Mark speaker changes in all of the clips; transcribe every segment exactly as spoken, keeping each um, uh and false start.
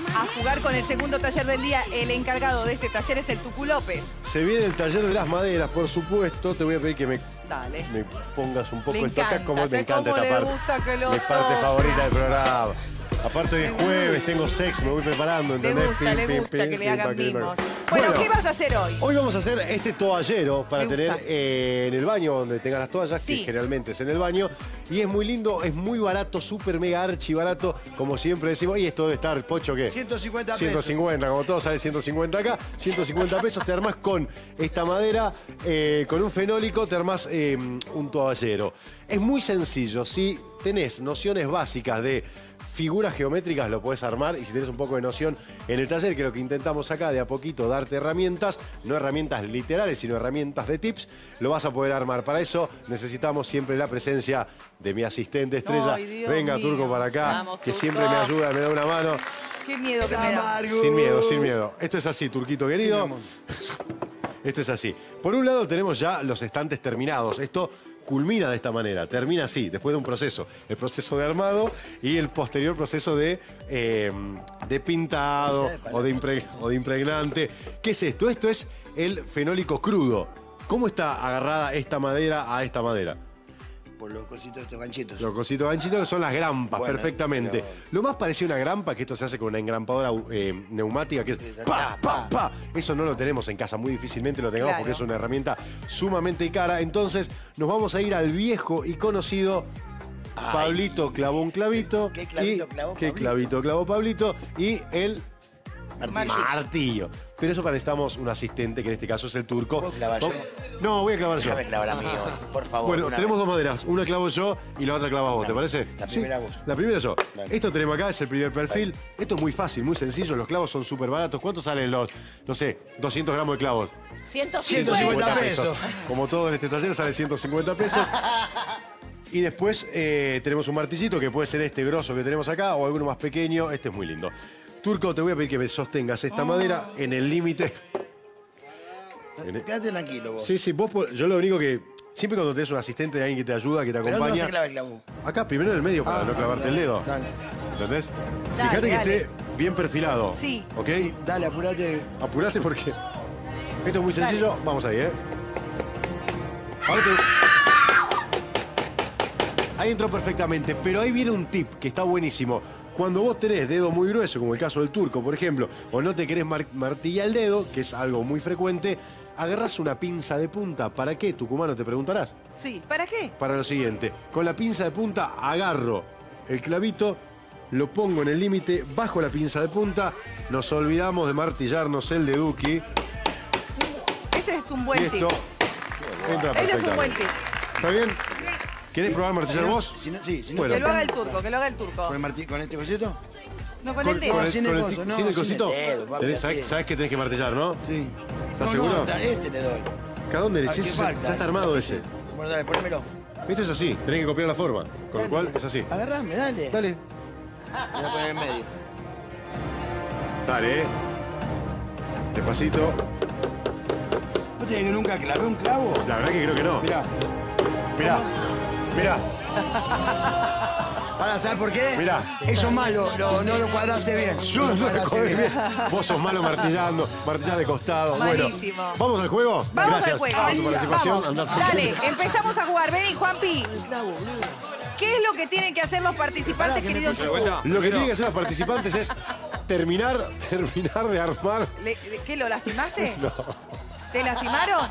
Speaker 1: a jugar con el segundo taller del día. El encargado de este taller es el Tucu López.
Speaker 2: Se viene el taller de las maderas, por supuesto. Te voy a pedir que me,
Speaker 1: Dale.
Speaker 2: me pongas un poco
Speaker 1: Le
Speaker 2: esto acá.
Speaker 1: encanta,
Speaker 2: Como me
Speaker 1: sé
Speaker 2: encanta
Speaker 1: cómo
Speaker 2: esta
Speaker 1: le
Speaker 2: parte.
Speaker 1: gusta que lo
Speaker 2: Mi parte
Speaker 1: toquen.
Speaker 2: favorita del programa. Aparte hoy es jueves, tengo sex, me voy preparando,
Speaker 1: Le
Speaker 2: ¿entendés?
Speaker 1: gusta, le gusta que le hagan
Speaker 2: para que-
Speaker 1: mimos. Bueno, ¿qué vas a hacer hoy?
Speaker 2: Hoy vamos a hacer este toallero para
Speaker 1: Me
Speaker 2: tener
Speaker 1: gusta.
Speaker 2: eh, en el baño donde tengas las toallas,
Speaker 1: Sí.
Speaker 2: que generalmente es en el baño. Y es muy lindo, es muy barato, súper mega archi barato, como siempre decimos. Y esto debe estar, Pocho, ¿qué?
Speaker 3: ciento cincuenta pesos.
Speaker 2: ciento cincuenta, como todo sale ciento cincuenta acá. ciento cincuenta pesos, te armás con esta madera, eh, con un fenólico, te armás eh, un toallero. Es muy sencillo, si tenés nociones básicas de figuras geométricas lo podés armar, y si tenés un poco de noción en el taller, que lo que intentamos acá de a poquito darte herramientas, no herramientas literales, sino herramientas de tips, lo vas a poder armar. Para eso necesitamos siempre la presencia de mi asistente estrella.
Speaker 1: Ay, Dios
Speaker 2: Venga,
Speaker 1: mío.
Speaker 2: Turco, para acá,
Speaker 4: Vamos,
Speaker 2: que
Speaker 4: Turco.
Speaker 2: siempre me ayuda, me da una mano.
Speaker 1: Qué miedo que me da.
Speaker 2: Sin miedo, sin miedo. Esto es así, Turquito querido. Esto es así. Por un lado tenemos ya los estantes terminados. Esto culmina de esta manera, termina así, después de un proceso. El proceso de armado y el posterior proceso de, eh, de pintado o de, impre- o de impregnante. ¿Qué es esto? Esto es el fenólico crudo. ¿Cómo está agarrada esta madera a esta madera?
Speaker 3: Por los cositos, estos ganchitos.
Speaker 2: Los cositos ganchitos que son las grampas,
Speaker 3: Bueno,
Speaker 2: perfectamente.
Speaker 3: pero-
Speaker 2: Lo más parecido a una grampa, que esto se hace con una engrampadora eh, neumática, que es pa, pa, pa. Eso no lo tenemos en casa, muy difícilmente lo tengamos
Speaker 1: Claro.
Speaker 2: porque es una herramienta sumamente cara. Entonces nos vamos a ir al viejo y conocido
Speaker 3: Ay.
Speaker 2: Pablito clavó un clavito.
Speaker 3: ¿Qué clavito
Speaker 2: y-
Speaker 3: clavó
Speaker 2: ¿Qué
Speaker 3: Pablito?
Speaker 2: clavito clavó Pablito? Y el
Speaker 3: Martillo.
Speaker 2: martillo. Pero eso para necesitamos un asistente, que en este caso es el Turco.
Speaker 3: ¿Puedo clavar
Speaker 2: Vamos-
Speaker 3: yo?
Speaker 2: No, voy a clavar yo.
Speaker 3: Déjame clavar a mí hoy, por favor.
Speaker 2: Bueno,
Speaker 3: una
Speaker 2: tenemos
Speaker 3: vez.
Speaker 2: dos maderas. Una clavo yo y la otra clavas vos, ¿te parece?
Speaker 3: La primera
Speaker 2: Sí.
Speaker 3: vos.
Speaker 2: La primera yo.
Speaker 3: Dale.
Speaker 2: Esto tenemos acá, es el primer perfil. Esto es muy fácil, muy sencillo. Los clavos son súper baratos. ¿Cuánto salen los, no sé, doscientos gramos de clavos?
Speaker 4: ciento
Speaker 3: ciento
Speaker 4: cincuenta.
Speaker 3: cincuenta pesos.
Speaker 2: Como todo en este taller sale ciento cincuenta pesos. Y después eh, tenemos un martillito que puede ser este grosso que tenemos acá o alguno más pequeño. Este es muy lindo. Turco, te voy a pedir que me sostengas esta madera en el límite. En el-
Speaker 3: Quédate tranquilo vos.
Speaker 2: Sí, sí, vos, po- yo lo único que... Siempre cuando tenés un asistente de alguien que te ayuda, que te
Speaker 3: Pero ¿dónde
Speaker 2: acompaña...
Speaker 3: se clava el clavo?
Speaker 2: Acá, primero en el medio para
Speaker 3: Ah,
Speaker 2: no clavarte
Speaker 3: dale,
Speaker 2: el dedo.
Speaker 3: dale.
Speaker 2: ¿Entendés?
Speaker 1: Dale,
Speaker 2: Fíjate que
Speaker 1: dale.
Speaker 2: esté bien perfilado.
Speaker 1: Sí.
Speaker 2: ¿Ok?
Speaker 3: Dale, apurate.
Speaker 2: Apurate porque... Esto es muy sencillo. Vamos ahí, ¿eh? Ahora te- Ahí entró perfectamente, pero ahí viene un tip que está buenísimo. Cuando vos tenés dedo muy grueso, como el caso del Turco, por ejemplo, o no te querés mar- martillar el dedo, que es algo muy frecuente, agarrás una pinza de punta. ¿Para qué, tucumano, te preguntarás?
Speaker 1: Sí, ¿para qué?
Speaker 2: Para lo siguiente, con la pinza de punta agarro el clavito, lo pongo en el límite, bajo la pinza de punta, nos olvidamos de martillarnos el deduki
Speaker 1: Ese es un
Speaker 2: y
Speaker 1: buen
Speaker 2: esto
Speaker 1: tip.
Speaker 2: entra
Speaker 1: Ese es un buen
Speaker 2: perfectamente.
Speaker 1: tip.
Speaker 2: ¿Está bien? ¿Querés probar a martillar vos?
Speaker 3: Si no, sí, si no,
Speaker 2: Bueno.
Speaker 1: Que lo haga el turco, que lo haga el turco.
Speaker 3: ¿Con, el martillo, ¿Con este cosito?
Speaker 1: No con
Speaker 2: Con,
Speaker 1: el dedo.
Speaker 2: con el,
Speaker 3: sin
Speaker 2: con
Speaker 3: el
Speaker 2: el
Speaker 3: coso,
Speaker 2: ti-
Speaker 3: no,
Speaker 2: sin el
Speaker 3: sin el
Speaker 2: cosito.
Speaker 3: dedo, papi,
Speaker 2: Tenés-
Speaker 3: así.
Speaker 2: sabés, sabés que tenés que martillar, ¿no?
Speaker 3: Sí.
Speaker 2: ¿Estás
Speaker 3: No,
Speaker 2: seguro?
Speaker 3: No, ta- este le doy.
Speaker 2: ¿Cada dónde le
Speaker 3: Ah,
Speaker 2: decís?
Speaker 3: ¿qué
Speaker 2: Ya,
Speaker 3: falta?
Speaker 2: ya está armado ese.
Speaker 3: Bueno, dale, ponémelo.
Speaker 2: Esto es así, tenés que copiar la forma. Con lo cual es así.
Speaker 3: Agarrame, dale.
Speaker 2: Dale.
Speaker 3: Voy a poner en medio.
Speaker 2: Dale, eh. Despacito.
Speaker 3: ¿Vos tenés que nunca clavé un clavo?
Speaker 2: La verdad que creo que no.
Speaker 3: Mirá.
Speaker 2: Mirá. Mirá.
Speaker 3: ¿Para saber por qué?
Speaker 2: Mirá.
Speaker 3: Eso es malo, lo- no lo cuadraste bien.
Speaker 2: Yo no lo
Speaker 3: cuadraste
Speaker 2: cuadré bien. Vos sos malo martillando, martillás de costado.
Speaker 1: Malísimo.
Speaker 2: Bueno, ¿vamos al juego?
Speaker 1: Vamos
Speaker 2: Gracias
Speaker 1: al juego.
Speaker 2: por tu participación.
Speaker 1: Vamos.
Speaker 2: Andá-
Speaker 1: Dale, empezamos a jugar. Vení, Juanpi. ¿Qué es lo que tienen que hacer los participantes, querido Tucu?
Speaker 2: Lo que tienen que hacer los participantes es terminar, terminar de armar.
Speaker 1: Le- ¿Qué, lo lastimaste?
Speaker 2: No.
Speaker 1: ¿Te lastimaron?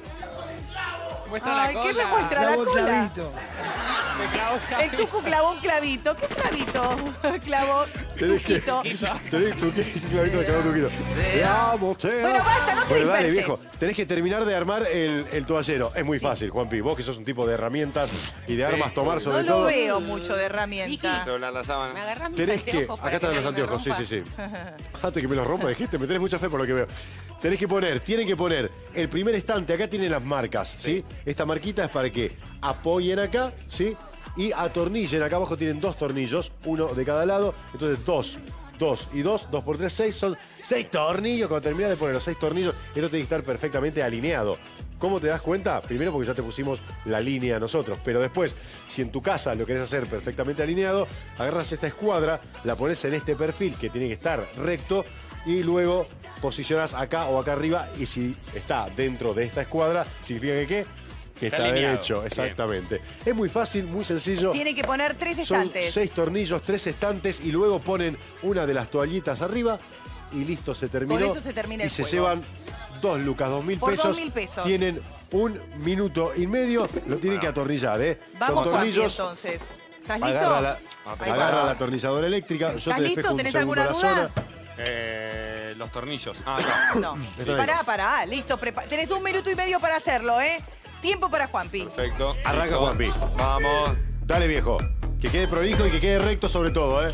Speaker 4: Muestra
Speaker 1: Ay,
Speaker 4: la
Speaker 1: ¿qué me
Speaker 4: cola.
Speaker 1: muestra la
Speaker 3: Clavó
Speaker 1: cola?
Speaker 3: clavito.
Speaker 4: Me clavo
Speaker 1: El Tucu clavó un clavito. ¿Qué clavito? Clavó
Speaker 2: Tenés que.
Speaker 1: Tuquito.
Speaker 2: Tenés tu clavito de clavado tuquito. Vamos, Teo.
Speaker 1: Bueno, basta, no te
Speaker 2: Bueno, dale,
Speaker 1: disperses.
Speaker 2: viejo. Tenés que terminar de armar el, el toallero. Es muy fácil, Juanpi. Vos que sos un tipo de herramientas y de armas tomar
Speaker 1: No
Speaker 2: sobre
Speaker 1: lo
Speaker 2: todo.
Speaker 1: veo mucho de herramienta.
Speaker 5: Doblar la
Speaker 4: Me
Speaker 5: sábana.
Speaker 4: agarrás mis
Speaker 2: Tenés que.
Speaker 4: anteojos para
Speaker 2: Acá están
Speaker 4: que
Speaker 2: los
Speaker 4: nadie me
Speaker 2: anteojos, sí,
Speaker 4: rompa.
Speaker 2: sí, sí. Fíjate que me los rompa, dijiste, me tenés mucha fe por lo que veo. Tenés que poner, tienen que poner el primer estante, acá tienen las marcas, ¿sí? Esta marquita es para que apoyen acá, ¿sí? Y atornillen, acá abajo tienen dos tornillos, uno de cada lado, entonces dos, dos y dos, dos por tres, seis, son seis tornillos. Cuando terminás de poner los seis tornillos, esto tiene que estar perfectamente alineado ¿Cómo te das cuenta? Primero porque ya te pusimos la línea nosotros, pero después, si en tu casa lo querés hacer perfectamente alineado, agarras esta escuadra, la pones en este perfil que tiene que estar recto y luego posicionás acá o acá arriba y si está dentro de esta escuadra, significa que ¿qué? Que está, está derecho, exactamente. Bien. Es muy fácil, muy sencillo.
Speaker 1: Tiene que poner tres
Speaker 2: Son
Speaker 1: estantes.
Speaker 2: seis tornillos, tres estantes y luego ponen una de las toallitas arriba y listo, se terminó.
Speaker 1: Con eso se termina
Speaker 2: y
Speaker 1: el
Speaker 2: se
Speaker 1: juego.
Speaker 2: llevan dos lucas, dos mil
Speaker 1: Por
Speaker 2: pesos.
Speaker 1: dos mil pesos.
Speaker 2: Tienen un minuto y medio, lo tienen que atornillar, ¿eh?
Speaker 1: Vamos,
Speaker 2: Son tornillos.
Speaker 1: Juanpi, entonces. ¿Estás listo?
Speaker 2: Agarra la,
Speaker 1: Ahí
Speaker 2: agarra
Speaker 1: va.
Speaker 2: la atornilladora eléctrica. Yo
Speaker 1: ¿Estás
Speaker 2: te despejo
Speaker 1: listo?
Speaker 2: un
Speaker 1: ¿Tenés
Speaker 2: segundo
Speaker 1: alguna
Speaker 2: la
Speaker 1: duda?
Speaker 2: zona.
Speaker 4: Eh, los tornillos. Ah, acá.
Speaker 1: No.
Speaker 2: Está
Speaker 1: Pará,
Speaker 2: bien.
Speaker 1: pará. Listo. prepa- Tenés un minuto y medio para hacerlo, ¿eh? Tiempo para Juanpi.
Speaker 4: Perfecto.
Speaker 2: Arranca,
Speaker 4: Listo.
Speaker 2: Juanpi.
Speaker 4: Vamos.
Speaker 2: Dale, viejo. Que quede prolijo y que quede recto sobre todo, ¿eh?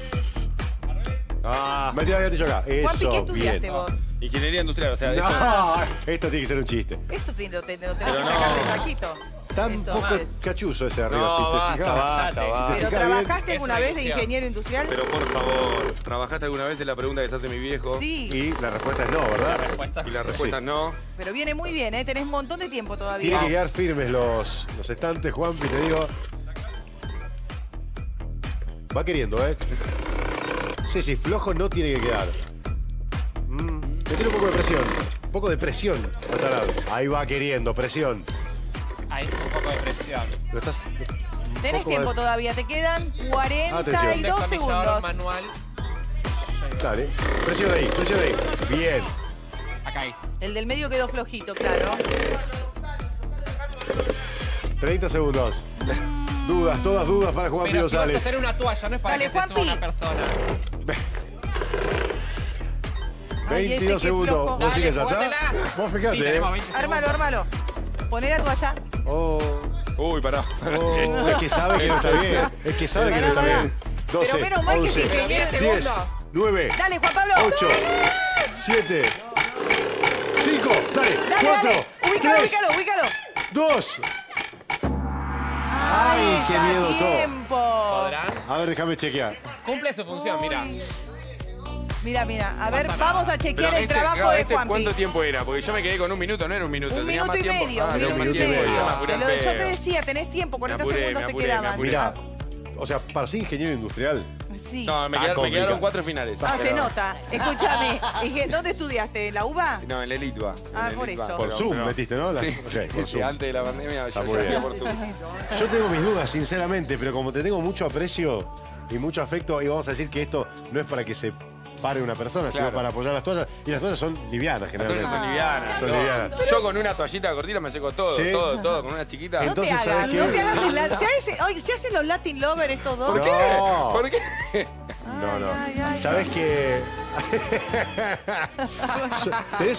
Speaker 4: Ah,
Speaker 2: Metí el gatillo acá. Eso,
Speaker 1: Juanpi, ¿qué estudiaste
Speaker 2: bien.
Speaker 1: vos?
Speaker 4: ingeniería industrial, o sea, esto-
Speaker 2: No, esto tiene que ser un chiste.
Speaker 1: Esto te, lo, te- lo tenés
Speaker 4: Pero
Speaker 1: que
Speaker 4: no.
Speaker 1: sacar de saquito.
Speaker 2: Tan
Speaker 1: Esto,
Speaker 2: poco
Speaker 1: más.
Speaker 2: cachuzo ese arriba,
Speaker 4: No,
Speaker 2: si te
Speaker 4: basta,
Speaker 2: fijas.
Speaker 4: basta,
Speaker 2: Si te
Speaker 4: basta.
Speaker 1: ¿Pero
Speaker 2: fijas bien.
Speaker 1: trabajaste alguna
Speaker 5: Es una
Speaker 1: vez de
Speaker 5: ilusión.
Speaker 1: ingeniero industrial?
Speaker 4: Pero por favor, ¿trabajaste alguna vez en la pregunta que se hace mi viejo?
Speaker 1: Sí,
Speaker 2: Y la respuesta es no, ¿verdad?
Speaker 5: Respuesta.
Speaker 4: Y la respuesta
Speaker 2: Sí.
Speaker 4: es no.
Speaker 1: pero viene muy bien, ¿eh? Tenés un montón de tiempo todavía.
Speaker 2: Tiene que quedar firmes los, los estantes, Juanpi, te digo. Va queriendo, ¿eh? Sí, sí, flojo no tiene que quedar. Mm, le tiene un poco de presión. Un poco de presión al tarado. Ahí va queriendo, presión.
Speaker 5: Ahí un poco de presión.
Speaker 2: Lo estás... un
Speaker 1: Tenés
Speaker 2: poco
Speaker 1: tiempo
Speaker 2: de-
Speaker 1: todavía, te quedan cuarenta y
Speaker 2: Atención.
Speaker 1: dos
Speaker 5: Destornillador
Speaker 1: segundos.
Speaker 5: manual.
Speaker 2: Dale. Presión ahí, presión ahí. Bien.
Speaker 5: Acá ahí.
Speaker 1: El del medio quedó flojito, claro.
Speaker 2: treinta segundos. Dudas, todas dudas para Juanpi
Speaker 5: Pero si vas a
Speaker 2: González.
Speaker 5: hacer una toalla, no es para
Speaker 1: Dale,
Speaker 5: que se suba
Speaker 1: Juanpi.
Speaker 5: una persona.
Speaker 1: Ay, ese
Speaker 2: veintidós
Speaker 1: qué
Speaker 2: segundos.
Speaker 1: flojo.
Speaker 2: ¿Vos
Speaker 5: Dale,
Speaker 2: sí que ya está?
Speaker 5: jugátela.
Speaker 2: Vos fijate,
Speaker 5: Sí,
Speaker 2: ¿eh?
Speaker 5: tenemos veinte
Speaker 1: Ármalo,
Speaker 5: segundos.
Speaker 1: ármalo. Poné la toalla.
Speaker 2: Oh,
Speaker 4: Uy, pará.
Speaker 2: oh, es que sabe que no está bien. Es que sabe que no está
Speaker 1: Pará,
Speaker 2: bien. doce,
Speaker 1: Pero menos mal que
Speaker 2: once,
Speaker 1: es ingeniero.
Speaker 5: diez
Speaker 2: diez, nueve,
Speaker 1: Dale, Juan Pablo.
Speaker 2: ocho, siete, cinco, dale,
Speaker 1: Dale,
Speaker 2: cuatro,
Speaker 1: dale. Ubícalo,
Speaker 2: tres,
Speaker 1: ubícalo, ubícalo.
Speaker 2: dos. Ay, qué
Speaker 1: está
Speaker 2: miedo todo.
Speaker 1: tiempo.
Speaker 5: ¿Podrán?
Speaker 2: A ver, déjame chequear.
Speaker 5: Cumple su función, mira.
Speaker 1: Mira, mira. A ver,
Speaker 5: pasa nada.
Speaker 1: vamos a chequear
Speaker 4: Pero
Speaker 1: el
Speaker 4: este,
Speaker 1: trabajo
Speaker 4: claro,
Speaker 1: de
Speaker 4: este,
Speaker 1: Juanpi.
Speaker 4: ¿cuánto tiempo era? Porque yo me quedé con un minuto, no era un minuto.
Speaker 1: Un
Speaker 4: tenía
Speaker 1: minuto
Speaker 4: más
Speaker 1: y
Speaker 4: tiempo.
Speaker 1: medio.
Speaker 4: Ah,
Speaker 1: un
Speaker 4: tenía
Speaker 1: minuto
Speaker 4: más
Speaker 1: y
Speaker 2: minuto y
Speaker 4: tiempo.
Speaker 1: medio.
Speaker 4: Yo me
Speaker 2: medio.
Speaker 4: apuré
Speaker 1: Te
Speaker 4: al
Speaker 1: lo- yo te
Speaker 4: pedo.
Speaker 1: decía, tenés tiempo, cuarenta
Speaker 4: apuré,
Speaker 1: segundos
Speaker 4: me
Speaker 1: te
Speaker 4: apuré, me
Speaker 1: quedaban.
Speaker 4: apuré.
Speaker 2: Mirá, o sea, para ser ingeniero industrial,
Speaker 1: Sí.
Speaker 4: No, me,
Speaker 2: Ah,
Speaker 4: quedaron, me
Speaker 2: complicado.
Speaker 4: quedaron cuatro finales.
Speaker 1: Ah, se
Speaker 4: Pero-
Speaker 1: nota. Escúchame. Dije, ¿dónde estudiaste? ¿En la UBA?
Speaker 4: No, en la Elitva.
Speaker 1: Ah, por eso.
Speaker 2: por Zoom metiste, ¿no? Las-
Speaker 4: Sí,
Speaker 2: ok, por
Speaker 4: sí,
Speaker 2: Zoom.
Speaker 4: antes de la pandemia
Speaker 2: Está
Speaker 4: yo
Speaker 2: muy
Speaker 4: ya
Speaker 2: bien.
Speaker 4: hacía por Zoom.
Speaker 2: Yo tengo mis dudas, sinceramente, pero como te tengo mucho aprecio y mucho afecto, y vamos a decir que esto no es para que se pare una persona, sino
Speaker 4: Claro.
Speaker 2: para apoyar las toallas. Y las toallas son livianas,
Speaker 4: Las
Speaker 2: generalmente.
Speaker 4: toallas son livianas.
Speaker 2: Son
Speaker 4: yo,
Speaker 2: livianas.
Speaker 4: yo con una toallita cortita me seco todo,
Speaker 2: ¿Sí?
Speaker 4: todo, todo. Con una chiquita.
Speaker 1: No
Speaker 2: Entonces,
Speaker 1: te
Speaker 2: ¿sabes
Speaker 1: hagas,
Speaker 2: qué?
Speaker 1: no te hagas el la- se, hace- ay, se hacen los Latin lovers estos dos.
Speaker 4: ¿Por qué?
Speaker 2: No.
Speaker 4: ¿Por qué?
Speaker 2: No, no.
Speaker 1: Ay, ay,
Speaker 2: ¿Sabes qué? ¿Tenés?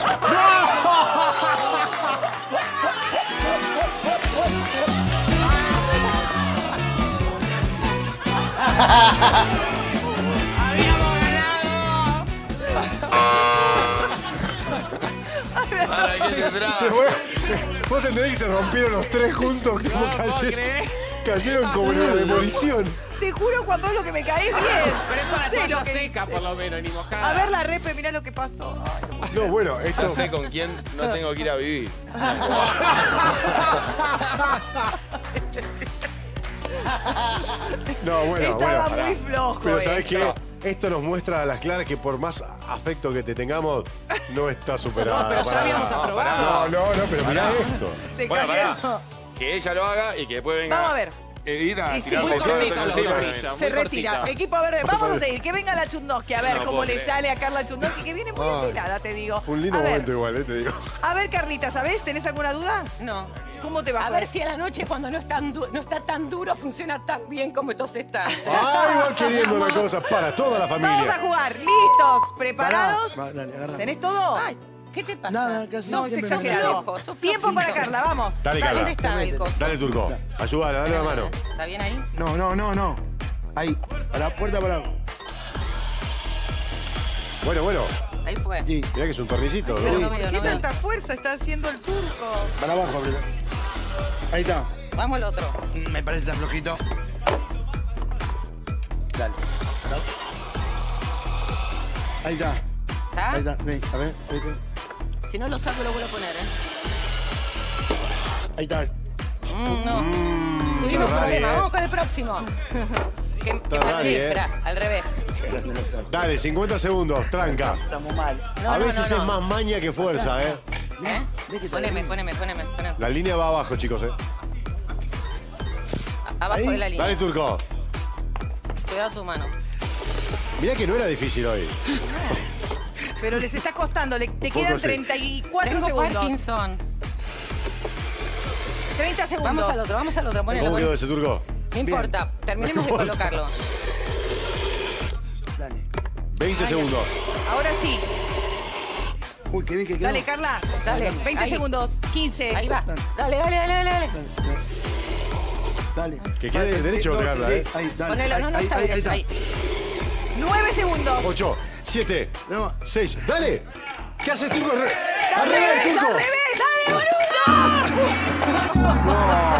Speaker 5: ¡Habíamos ganado!
Speaker 4: ¿Para qué te traes?
Speaker 2: Pero bueno, vos entendés que se rompieron los tres juntos, como
Speaker 5: No puedo
Speaker 2: cayeron,
Speaker 5: creer.
Speaker 2: cayeron como en una demolición.
Speaker 1: Te juro, Juan Pablo, que me caes bien.
Speaker 5: Pero es para
Speaker 1: No sé
Speaker 5: toalla
Speaker 1: lo que
Speaker 5: seca,
Speaker 1: hice.
Speaker 5: por lo menos, ni mojada.
Speaker 1: A ver la repe, mirá lo que pasó. Ay,
Speaker 2: No, bueno, esto.
Speaker 4: No sé con quién no tengo que ir a vivir.
Speaker 2: No, bueno,
Speaker 1: estaba
Speaker 2: bueno.
Speaker 1: muy flojo.
Speaker 2: Pero ¿sabes qué?
Speaker 1: esto.
Speaker 2: Esto nos muestra a las claras que por más afecto que te tengamos, no está superado.
Speaker 5: No, pero ya
Speaker 2: para
Speaker 5: habíamos
Speaker 2: nada.
Speaker 5: aprobado.
Speaker 2: No, no, no, pero mirá esto.
Speaker 1: Se
Speaker 4: Bueno,
Speaker 1: cayeron.
Speaker 4: pará. Que ella lo haga y que después venga.
Speaker 1: Vamos a ver.
Speaker 4: eh, ir a
Speaker 1: Y sí,
Speaker 4: tirarle
Speaker 1: muy
Speaker 4: todo
Speaker 5: cortito
Speaker 4: encima.
Speaker 5: los tornillos.
Speaker 1: Se
Speaker 5: muy
Speaker 1: retira.
Speaker 5: cortito.
Speaker 1: Equipo verde, vamos a seguir. Que venga la Chundoski a ver
Speaker 4: No
Speaker 1: cómo
Speaker 4: puedo
Speaker 1: le
Speaker 4: creer.
Speaker 1: sale a Carla Chundoski, que viene muy
Speaker 2: Ay,
Speaker 1: afilada, te digo.
Speaker 2: Fue un lindo
Speaker 1: a ver,
Speaker 2: momento igual, eh, te digo.
Speaker 1: a ver, Carlita, ¿sabés? ¿Tenés alguna duda?
Speaker 6: No.
Speaker 1: ¿Cómo te va?
Speaker 6: A ver si a la noche cuando no, es tan du- no está tan duro funciona tan bien como estos están.
Speaker 2: Ay, va queriendo una cosa para toda la
Speaker 1: Vamos a
Speaker 2: familia.
Speaker 1: jugar. ¿Listos? ¿Preparados?
Speaker 3: Va, dale, agarra.
Speaker 1: ¿Tenés todo?
Speaker 6: Ay, ¿qué te pasa?
Speaker 3: Nada, casi
Speaker 1: No, es
Speaker 3: siempre me
Speaker 1: exagerado.
Speaker 6: flojo, sos
Speaker 1: Tiempo para
Speaker 6: flojito.
Speaker 1: Carla, vamos.
Speaker 2: Dale, Carla.
Speaker 6: ¿Dónde está el coso?
Speaker 2: Dale, Turco. Ayúdale, dale la mano.
Speaker 6: ¿Está bien ahí?
Speaker 3: No, no, no, no. Ahí, a la puerta para abajo.
Speaker 2: Bueno, bueno.
Speaker 6: Ahí fue.
Speaker 3: Sí,
Speaker 2: Mirá que es un tornillito,
Speaker 6: Pero
Speaker 2: ¿no?
Speaker 6: no
Speaker 1: ¿Por
Speaker 6: veo,
Speaker 1: qué
Speaker 6: no veo.
Speaker 1: tanta fuerza está haciendo el turco?
Speaker 3: para abajo, aprieta. Ahí está.
Speaker 6: Vamos al otro.
Speaker 3: Me parece que está flojito. Dale. Ahí está.
Speaker 6: ¿Está?
Speaker 3: Ahí está. Sí, a ver, ahí está.
Speaker 6: Si no lo saco lo vuelvo a poner, ¿eh?
Speaker 3: Ahí está.
Speaker 6: Mm, no. Tuvimos
Speaker 2: rari,
Speaker 6: problema.
Speaker 2: eh.
Speaker 6: Vamos con el próximo. Que, que
Speaker 2: rari,
Speaker 6: mal-
Speaker 2: eh.
Speaker 6: Espera, al revés.
Speaker 2: Dale, cincuenta segundos, tranca.
Speaker 3: Estamos mal.
Speaker 6: No,
Speaker 2: A
Speaker 6: no,
Speaker 2: veces
Speaker 6: no, no.
Speaker 2: es más maña que fuerza, ¿eh?
Speaker 6: ¿Eh? Poneme, poneme, poneme, poneme.
Speaker 2: La línea va abajo, chicos, ¿eh?
Speaker 6: Abajo
Speaker 3: Ahí.
Speaker 6: de la línea.
Speaker 2: Dale, Turco.
Speaker 6: Cuidado tu mano.
Speaker 2: Mirá que no era difícil hoy.
Speaker 1: Pero les está costando. Le, te
Speaker 2: Poco
Speaker 1: quedan
Speaker 2: sí.
Speaker 1: treinta y cuatro
Speaker 6: Tengo
Speaker 1: segundos.
Speaker 6: Parkinson.
Speaker 1: treinta segundos.
Speaker 6: Vamos al otro, vamos al otro. Ponelo,
Speaker 2: ¿Cómo quedó
Speaker 6: ponelo.
Speaker 2: ese, Turco?
Speaker 6: No importa. Terminemos de
Speaker 2: No importa.
Speaker 6: colocarlo.
Speaker 3: Dale.
Speaker 2: veinte segundos.
Speaker 1: Ahora sí.
Speaker 3: Uy, qué bien que quedó.
Speaker 1: Dale, Carla.
Speaker 6: Dale.
Speaker 1: veinte
Speaker 6: Ahí.
Speaker 1: segundos. quince.
Speaker 6: Ahí va. Dale, dale, dale, dale. dale.
Speaker 3: Dale.
Speaker 2: Que quede
Speaker 3: Dale,
Speaker 2: derecho,
Speaker 3: no,
Speaker 2: Carla,
Speaker 3: que-
Speaker 2: ¿eh?
Speaker 3: Ahí, dale.
Speaker 6: Ponelo,
Speaker 3: ahí,
Speaker 6: no, no,
Speaker 3: ahí,
Speaker 6: está
Speaker 3: ahí, ahí
Speaker 6: derecho.
Speaker 3: está.
Speaker 6: Ahí.
Speaker 1: nueve segundos.
Speaker 2: ocho, siete,
Speaker 3: No.
Speaker 2: seis. ¡Dale! ¿Qué haces, Turco? Al re-
Speaker 1: ¡Al
Speaker 2: ¡Al revés,
Speaker 1: revés,
Speaker 2: Turco!
Speaker 1: al revés! ¡Dale, boludo!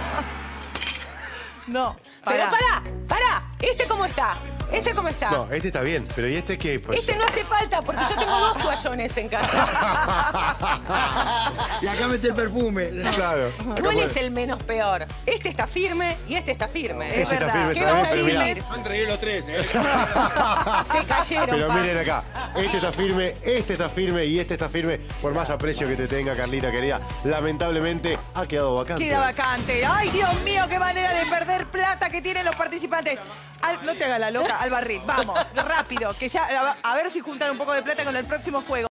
Speaker 1: No,
Speaker 6: Pero
Speaker 1: pará.
Speaker 6: pará, pará. ¿Este cómo está? ¿Este cómo está?
Speaker 2: No, este está bien, pero ¿y este qué? Pues,
Speaker 6: Este no hace falta porque yo tengo dos toallones en casa.
Speaker 3: Y acá mete el perfume.
Speaker 2: Claro. Acá
Speaker 6: ¿Cuál
Speaker 2: puede-
Speaker 6: es el menos peor? Este está firme y este está firme.
Speaker 1: Es
Speaker 2: Ese está
Speaker 1: verdad.
Speaker 2: firme,
Speaker 6: ¿Qué
Speaker 2: está
Speaker 6: vas
Speaker 2: bien,
Speaker 6: a
Speaker 2: pero mirá.
Speaker 6: decir?
Speaker 4: Yo entregué los tres, ¿eh?
Speaker 6: Se cayeron.
Speaker 2: Pero
Speaker 6: pa.
Speaker 2: miren acá, este está firme, este está firme y este está firme. Por más aprecio que te tenga, Carlita querida, lamentablemente ha quedado vacante.
Speaker 1: Queda vacante. Ay, Dios mío, qué manera de perder plata que tienen los participantes. Al- no te hagas la loca, al barril. Vamos, rápido, que ya a, a ver si juntan un poco de plata con el próximo juego.